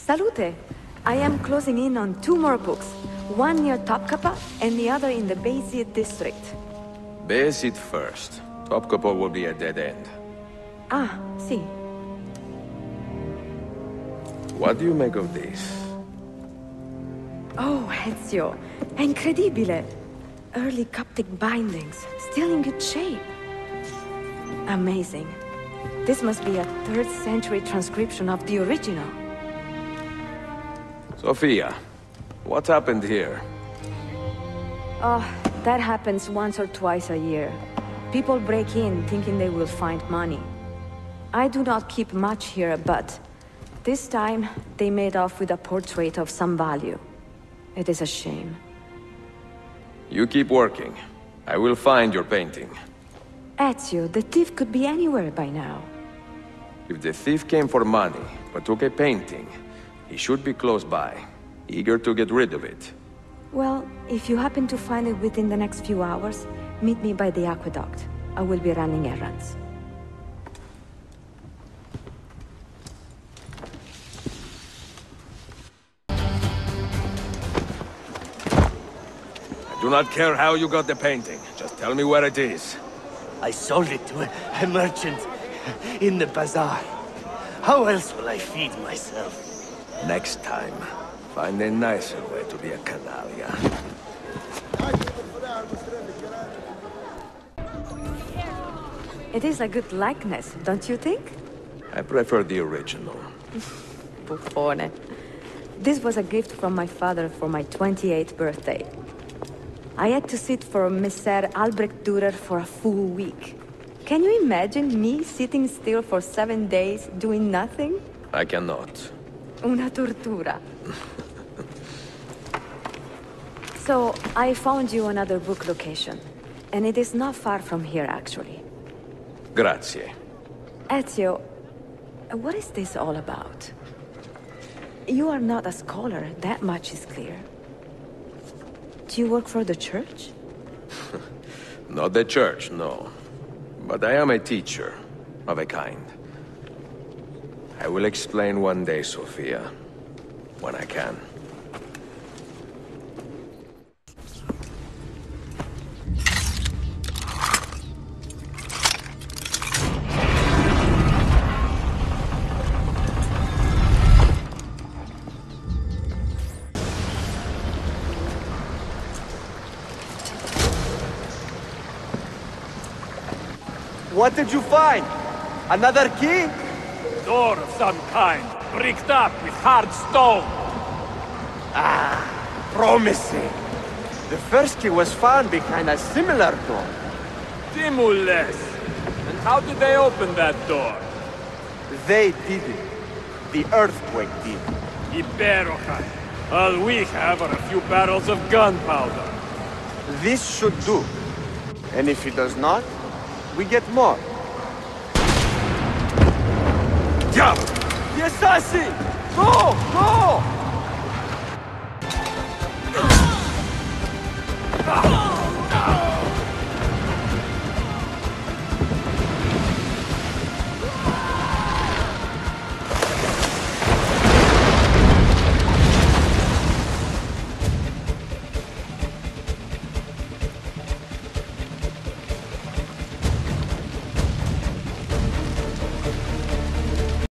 Salute! I am closing in on 2 more books. One near Topkapi and the other in the Bayezid district. Bayezid first. Topkapi will be a dead end. Ah, see. What do you make of this? Oh, Ezio. Incredibile! Early Coptic bindings, still in good shape. Amazing. This must be a 3rd century transcription of the original. Sophia, what happened here? Oh, that happens once or twice a year. People break in thinking they will find money. I do not keep much here, but this time they made off with a portrait of some value. It is a shame. You keep working. I will find your painting. Ezio, the thief could be anywhere by now. If the thief came for money, but took a painting, he should be close by, eager to get rid of it. Well, if you happen to find it within the next few hours, meet me by the aqueduct. I will be running errands. I do not care how you got the painting. Just tell me where it is. I sold it to a merchant in the bazaar. How else will I feed myself? Next time, find a nicer way to be a canaglia. It is a good likeness, don't you think? I prefer the original. Buffone. This was a gift from my father for my 28th birthday. I had to sit for Messer Albrecht Dürer for a full week. Can you imagine me sitting still for 7 days, doing nothing? I cannot. Una tortura. So, I found you another book location. And it is not far from here, actually. Grazie. Ezio, what is this all about? You are not a scholar, that much is clear. Do you work for the church? Not the church, no. But I am a teacher, of a kind. I will explain one day, Sophia. When I can. What did you find? Another key? Door of some kind, bricked up with hard stone. Promising. The first key was found behind a similar door. Timules. And how did they open that door? They did it. The earthquake did. Iberoja. All we have are a few barrels of gunpowder. This should do. And if it does not, we get more. Jump! The assassin! Go! Go!